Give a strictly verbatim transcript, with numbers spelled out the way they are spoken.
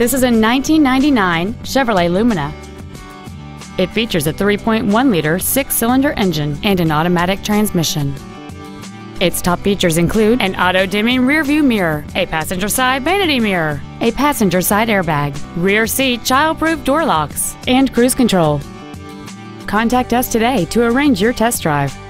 This is a nineteen ninety-nine Chevrolet Lumina. It features a three point one liter six-cylinder engine and an automatic transmission. Its top features include an auto-dimming rearview mirror, a passenger side vanity mirror, a passenger side airbag, rear seat child-proof door locks, and cruise control. Contact us today to arrange your test drive.